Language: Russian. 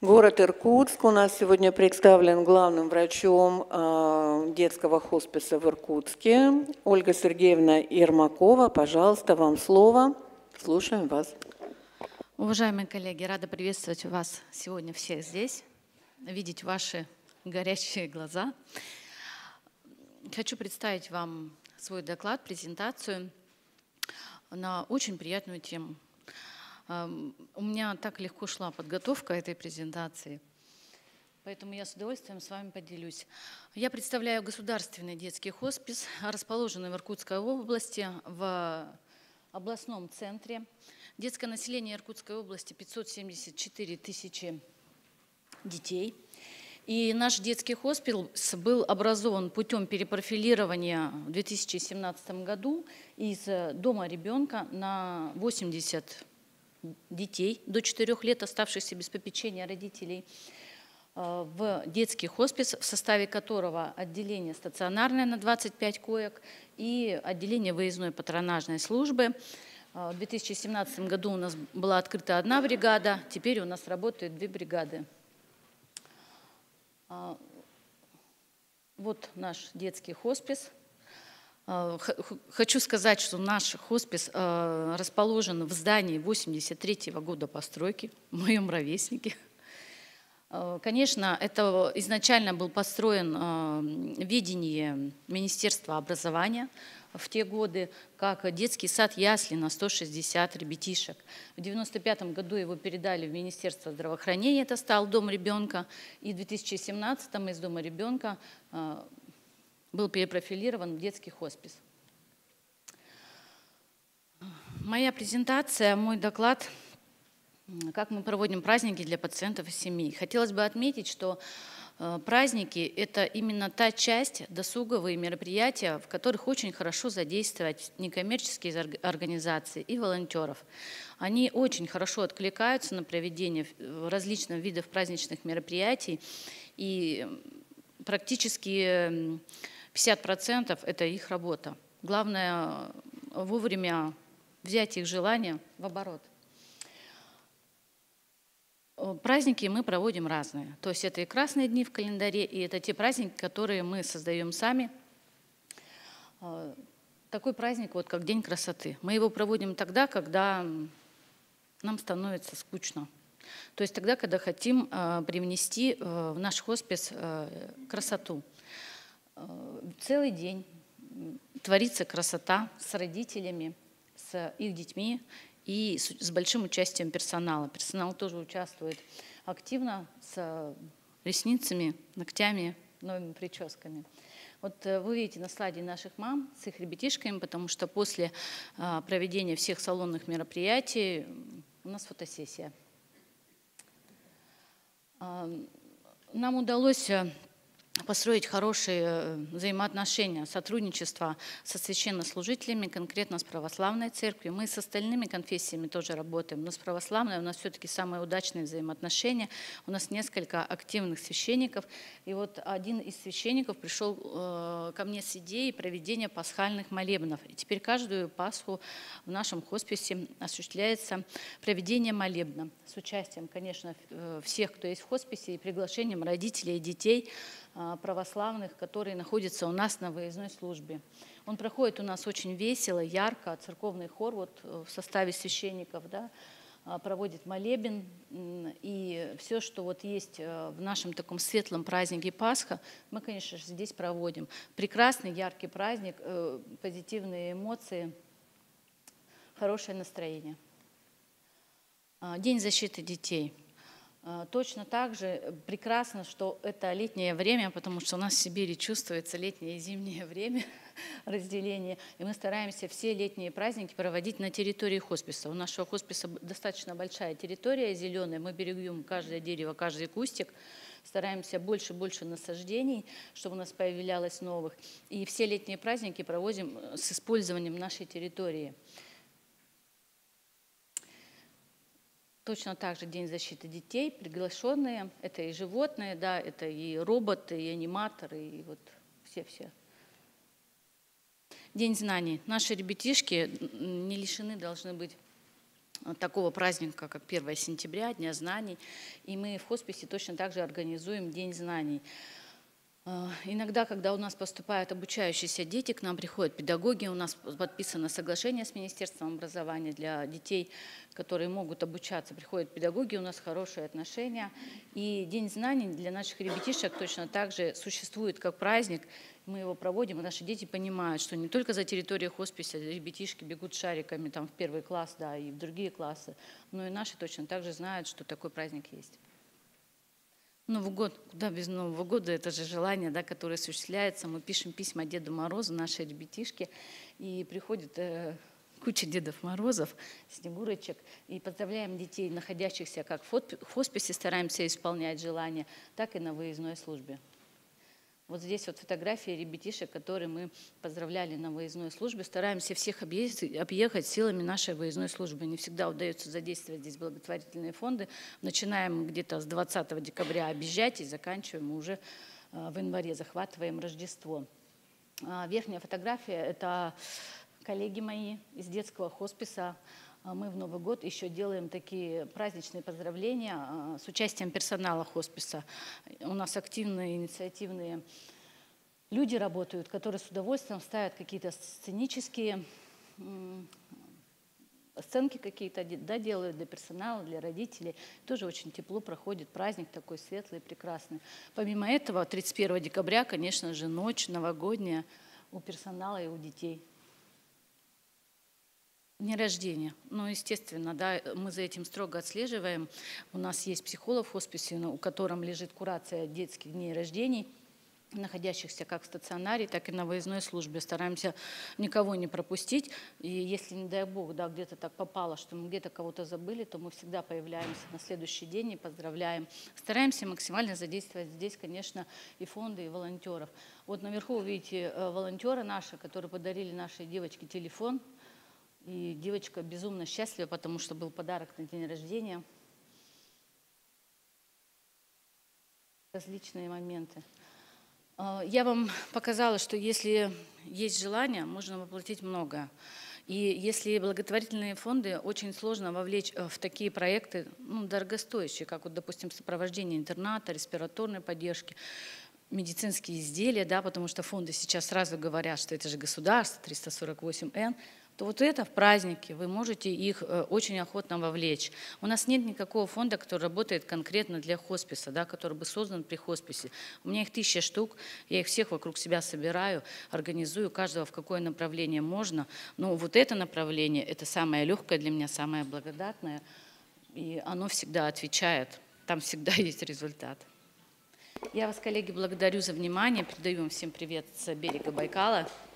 Город Иркутск у нас сегодня представлен главным врачом детского хосписа в Иркутске. Ольга Сергеевна Ермакова, пожалуйста, вам слово. Слушаем вас. Уважаемые коллеги, рада приветствовать вас сегодня всех здесь, видеть ваши горящие глаза. Хочу представить вам свой доклад, презентацию на очень приятную тему. У меня так легко шла подготовка этой презентации, поэтому я с удовольствием с вами поделюсь. Я представляю государственный детский хоспис, расположенный в Иркутской области, в областном центре. Детское население Иркутской области 574 тысячи детей. И наш детский хоспис был образован путем перепрофилирования в 2017 году из дома ребенка на 80 детей до 4 лет, оставшихся без попечения родителей, в детский хоспис, в составе которого отделение стационарное на 25 коек и отделение выездной патронажной службы. В 2017 году у нас была открыта 1 бригада, теперь у нас работают 2 бригады. Вот наш детский хоспис. Хочу сказать, что наш хоспис расположен в здании 83-го года постройки, в моем ровеснике. Конечно, это изначально был построен видение Министерства образования в те годы, как детский сад ясли на 160 ребятишек. В 1995 году его передали в Министерство здравоохранения, это стал дом ребенка, и в 2017 из дома ребенка был перепрофилирован в детский хоспис. Моя презентация, мой доклад, как мы проводим праздники для пациентов и семей. Хотелось бы отметить, что праздники – это именно та часть, досуговые мероприятия, в которых очень хорошо задействовать некоммерческие организации и волонтеров. Они очень хорошо откликаются на проведение различных видов праздничных мероприятий, и практически 50% – это их работа. Главное – вовремя взять их желание в оборот. Праздники мы проводим разные. То есть это и красные дни в календаре, и это те праздники, которые мы создаем сами. Такой праздник, вот как День красоты. Мы его проводим тогда, когда нам становится скучно. То есть тогда, когда хотим привнести в наш хоспис красоту. Целый день творится красота с родителями, с их детьми и с большим участием персонала. Персонал тоже участвует активно с ресницами, ногтями, новыми прическами. Вот вы видите на слайде наших мам с их ребятишками, потому что после проведения всех салонных мероприятий у нас фотосессия. Нам удалось построить хорошие взаимоотношения, сотрудничество со священнослужителями, конкретно с православной церковью. Мы с остальными конфессиями тоже работаем, но с православной у нас все-таки самые удачные взаимоотношения. У нас несколько активных священников. И вот один из священников пришел ко мне с идеей проведения пасхальных молебнов. И теперь каждую Пасху в нашем хосписе осуществляется проведение молебна с участием, конечно, всех, кто есть в хосписе, и приглашением родителей и детей православных, которые находятся у нас на выездной службе. Он проходит у нас очень весело, ярко. Церковный хор вот в составе священников, да, проводит молебен. И все, что вот есть в нашем таком светлом празднике Пасха, мы, конечно же, здесь проводим. Прекрасный, яркий праздник, позитивные эмоции, хорошее настроение. День защиты детей. Точно так же прекрасно, что это летнее время, потому что у нас в Сибири чувствуется летнее и зимнее время разделение, и мы стараемся все летние праздники проводить на территории хосписа. У нашего хосписа достаточно большая территория зеленая, мы берегем каждое дерево, каждый кустик, стараемся больше насаждений, чтобы у нас появлялось новых, и все летние праздники проводим с использованием нашей территории. Точно так же День защиты детей, приглашенные, это и животные, да, это и роботы, и аниматоры, и вот все-все. День знаний. Наши ребятишки не лишены должны быть такого праздника, как 1 сентября, Дня знаний. И мы в хосписе точно так же организуем День знаний. Иногда, когда у нас поступают обучающиеся дети, к нам приходят педагоги, у нас подписано соглашение с Министерством образования для детей, которые могут обучаться. Приходят педагоги, у нас хорошие отношения. И День знаний для наших ребятишек точно так же существует как праздник. Мы его проводим, и наши дети понимают, что не только за территорией хосписа ребятишки бегут шариками там, в 1 класс, да, и в другие классы, но и наши точно так же знают, что такой праздник есть. Новый год, куда без Нового года, это же желание, да, которое осуществляется. Мы пишем письма Деду Морозу, наши ребятишки, и приходит куча Дедов Морозов, Снегурочек, и поздравляем детей, находящихся как в хосписе, стараемся исполнять желания, так и на выездной службе. Вот здесь вот фотографии ребятишек, которые мы поздравляли на выездной службе. Стараемся всех объехать силами нашей выездной службы. Не всегда удается задействовать здесь благотворительные фонды. Начинаем где-то с 20 декабря объезжать и заканчиваем уже в январе, захватываем Рождество. Верхняя фотография – это коллеги мои из детского хосписа. Мы в Новый год еще делаем такие праздничные поздравления с участием персонала хосписа. У нас активные, инициативные люди работают, которые с удовольствием ставят какие-то сценические сценки какие-то, да, делают для персонала, для родителей. Тоже очень тепло проходит праздник такой светлый, прекрасный. Помимо этого, 31 декабря, конечно же, ночь новогодняя у персонала и у детей. Дни рождения. Ну, естественно, да, мы за этим строго отслеживаем. У нас есть психолог в хосписе, у котором лежит курация детских дней рождений, находящихся как в стационаре, так и на выездной службе. Стараемся никого не пропустить. И если, не дай бог, да, где-то так попало, что мы где-то кого-то забыли, то мы всегда появляемся на следующий день и поздравляем. Стараемся максимально задействовать здесь, конечно, и фонды, и волонтеров. Вот наверху вы видите волонтеры наши, которые подарили нашей девочке телефон. И девочка безумно счастлива, потому что был подарок на день рождения. Различные моменты. Я вам показала, что если есть желание, можно воплотить многое. И если благотворительные фонды, очень сложно вовлечь в такие проекты, ну, дорогостоящие, как, вот, допустим, сопровождение интерната, респираторной поддержки, медицинские изделия, да, потому что фонды сейчас сразу говорят, что это же государство, 348Н, то вот это в праздники вы можете их очень охотно вовлечь. У нас нет никакого фонда, который работает конкретно для хосписа, да, который бы создан при хосписе. У меня их 1000 штук, я их всех вокруг себя собираю, организую, каждого в какое направление можно. Но вот это направление, это самое легкое для меня, самое благодатное, и оно всегда отвечает, там всегда есть результат. Я вас, коллеги, благодарю за внимание, передаю вам всем привет с берега Байкала.